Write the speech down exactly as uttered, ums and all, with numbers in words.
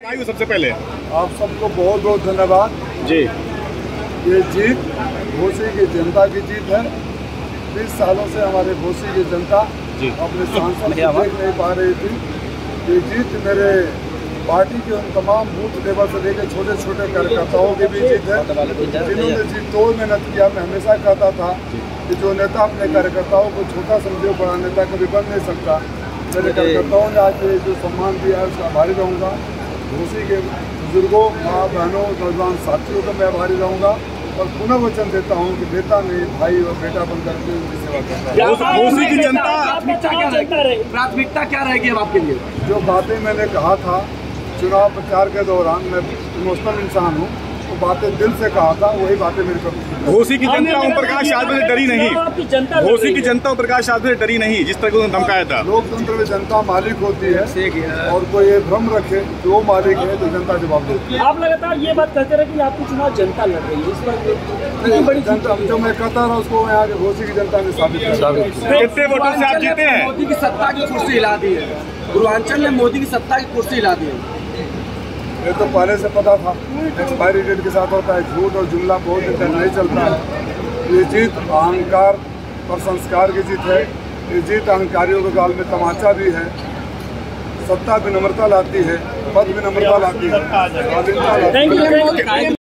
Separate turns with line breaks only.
सबसे पहले
आप सबको बहुत बहुत धन्यवाद
जी।
ये जीत घोसी की जनता की जीत है। बीस सालों से हमारे घोसी की जनता
जी
अपने सांसद को देख नहीं पा रही थी। ये जीत मेरे पार्टी के उन तमाम बूथ लेवल से लेकर छोटे छोटे कार्यकर्ताओं की भी जीत है, जिन्होंने जी तोड़ मेहनत किया। मैं हमेशा कहता था कि जो नेता अपने कार्यकर्ताओं को छोटा समझे बड़ा नेता कभी बन नहीं सकता। मेरे कार्यकर्ताओं ने आज जो सम्मान दिया है उसका आभारी रहूँगा। घोसी के बुजुर्गों, माँ बहनों, नौजवान साथियों का मैं आभारी रहूँगा और पुनः वचन देता हूँ कि बेटा नहीं भाई और बेटा बनकर के उनकी सेवा करता हूँ।
घोसी की जनता
प्राथमिकता क्या रहेगी अब आपके लिए?
जो बातें मैंने कहा था चुनाव प्रचार के दौरान, मैं इमोशनल इंसान हूँ, वो बातें दिल से कहा था, वही बातें मेरे को।
घोसी की जनता ओम प्रकाश यादव से डरी नहीं। घोसी की जनता ओम प्रकाश यादव से डरी नहीं, जिस तरह उन्होंने धमकाया था।
लोकतंत्र में जनता मालिक होती है और कोई ये भ्रम रखे कि वो मालिक है तो जनता जवाब देती है।
आप लगातार ये बात कहते रहे कि आपकी चुनाव जनता लड़ रही है, इस पर
बड़ी जनता जो मैं कहता रहा उसको यहाँ के घोसी की जनता ने साबित किया।
कितने वोटों से आप जीते हैं?
मोदी की सत्ता की कुर्सी हिला दी है। पूर्वांचल ने मोदी की सत्ता की कुर्सी हिला दी है।
ये तो पहले से पता था, एक्सपायरी डेट के साथ होता है। झूठ और जुमला बहुत दिन तक नहीं चलता है। ये जीत अहंकार और संस्कार की जीत है। ये जीत अहंकारियों के गाल में तमाचा भी है। सत्ता विनम्रता लाती है, पद विनम्रता लाती है।